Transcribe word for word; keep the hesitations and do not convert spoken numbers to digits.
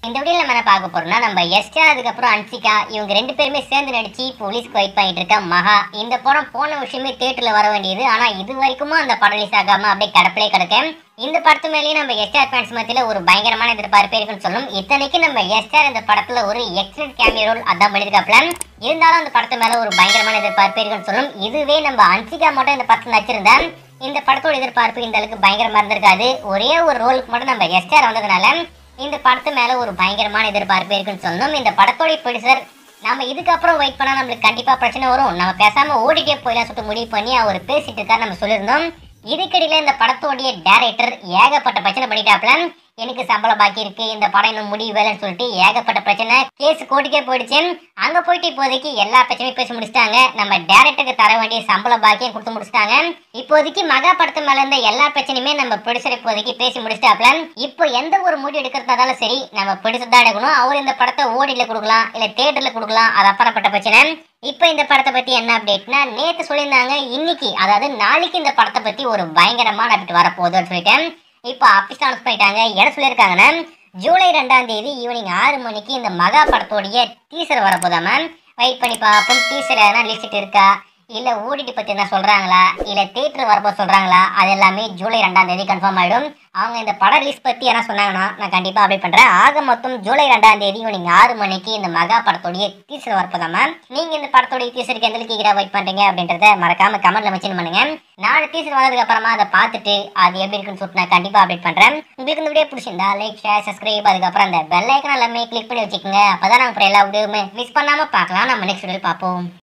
இந்த வீடியோல நம்ம என்ன பார்க்க போறோம்னா நம்ம எஸ்ஆர் அதுக்கப்புறம் அன்சிகா இவங்க ரெண்டு பேருமே சேர்ந்து நடிச்சு போலீஸ்க்கு வெயிட் பண்ணிட்டு இருக்க மகா. இந்த படம் போன விஷயமே தியேட்டர்ல வர வேண்டியது, ஆனா இது வரைக்கும் அந்த படம் ரிலீஸ் ஆகாம அப்படியே கடப்பிலே கிடக்கு. இந்த படத்து மேலேயே நம்ம எஸ்ஆர் ஃபேன்ஸ் மத்தியில ஒரு பயங்கரமான எதிர்பார்ப்பு இருக்குன்னு சொல்லும். இத்தனைக்கு நம்ம எஸ்ஆர் இந்த படத்துல ஒரு எக்ஸலன்ட் கேமியோ ரோல் அதான் பண்ணிருக்காப்ல. இருந்தாலும் அந்த படத்து மேல ஒரு பயங்கரமான எதிர்பார்ப்பு இருக்குன்னு சொல்லும். இதுவே நம்ம அன்சிகா மட்டும் இந்த படத்துல நடிச்சிருந்தா இந்த படத்தோட எதிர்பார்ப்பு இந்த அளவுக்கு பயங்கரமா இருந்திருக்காது. ஒரே ஒரு ரோலுக்கு மட்டும் நம்ம எஸ்ஆர் வந்ததுனால இந்த படத்து மேல ஒரு பயங்கரமான எதிர்பார்ப்பு இருக்குன்னு சொல்லணும். இந்த படத்தோட ப்ரொடியூசர் நம்ம இதுக்கப்புறம் வெயிட் பண்ணா நம்மளுக்கு கண்டிப்பா பிரச்சனை வரும், நம்ம பேசாம ஓடிட்டே போயிடலாம் சொல்லிட்டு முடிவு பண்ணி அவர் பேசிட்டு இருக்காரு நம்ம சொல்லியிருந்தோம். இதுக்கடியில இந்த படத்தோடைய டைரக்டர் ஏகப்பட்ட பிரச்சனை பண்ணிட்டாப்ல. எனக்கு சம்பளம் பாக்கி இருக்கு, இந்த படம் இன்னும் முடியலன்னு சொல்லிட்டு ஏகப்பட்ட பிரச்சனை, கேஸ் கோர்ட்டுக்கே போயிடுச்சு. அங்க போயிட்டு இப்போதைக்கு எல்லா பிரச்சனையும் பேசி முடிச்சிட்டாங்க. நம்ம டைரக்டருக்கு தர வேண்டிய சம்பள பாக்கியம் கொடுத்து முடிச்சிட்டாங்க. இப்போதைக்கு மகா படத்து மேல இருந்த எல்லா பிரச்சனையுமே நம்ம ப்ரொடியூசர் இப்போதைக்கு பேசி முடிச்சிட்டாப்ல. இப்போ எந்த ஒரு முடிவு எடுக்கிறதாலும் சரி நம்ம ப்ரொடியூசர் தான் எடுக்கணும். அவர் இந்த படத்தை ஓடில கொடுக்கலாம் இல்ல தியேட்டர்ல கொடுக்கலாம், அது அப்புறப்பட்ட பிரச்சனை. இப்போ இந்த படத்தை பத்தி என்ன அப்டேட்னா, நேற்று சொல்லியிருந்தாங்க இன்னைக்கு அதாவது நாளைக்கு இந்த படத்தை பத்தி ஒரு பயங்கரமான அப்டேட் வரப்போகுதுன்னு சொல்லிட்டேன். இப்போ ஆஃபீஸ் அனௌன்ஸ் பண்ணிட்டாங்க. என்ன சொல்லியிருக்காங்கன்னா, ஜூலை ரெண்டாம் தேதி ஈவினிங் ஆறு மணிக்கு இந்த மகா படத்தோடைய டீசர் வரப்போதாம. வெயிட் பண்ணி பார்ப்போம். டீசர் எதனா லிஸ்ட் இருக்கா, இல்ல ஓடிடி பத்தி என்ன சொல்றாங்களா, இல்ல தியேட்டர் வரப்போ சொல்றாங்களா, அது எல்லாமே ஜூலை ரெண்டாம் தேதி கன்ஃபார்ம் ஆயிடும். அவங்க இந்த படம் ரிலீஸ் பத்தி என்ன சொன்னாங்கன்னா நான் கண்டிப்பா அப்டேட் பண்றேன். ஆக மொத்தம் ஜூலை ரெண்டாம் தேதி ஈவினிங் ஆறு மணிக்கு இந்த மகா படத்தோடைய டீசர் வரப்போதாம. நீங்க இந்த படத்தோடைய டீசருக்கு எந்த அளவுக்கு வெயிட் பண்றீங்க அப்படின்றத மறக்காம கமெண்ட்ல மென்ஷன் பண்ணுங்க. நாலு டீசர் வந்ததுக்கு அப்புறமா அதை பார்த்துட்டு அது எப்படி இருக்குன்னு சொல்லிட்டு நான் கண்டிப்பா அப்டேட் பண்றேன். உங்களுக்கு இந்த வீடியோ பிடிச்சிருந்தா லைக், ஷேர், சப்ஸ்கிரைப், அதுக்கப்புறம் அந்த பெல் ஐக்கன் எல்லாமே கிளிக் பண்ணி வச்சுக்கோங்க. அப்பதான் நாங்க எல்லா வீடியோவுமே மிஸ் பண்ணாம பார்க்கலாம். நம்ம நெக்ஸ்ட் வீடியோ பார்ப்போம்.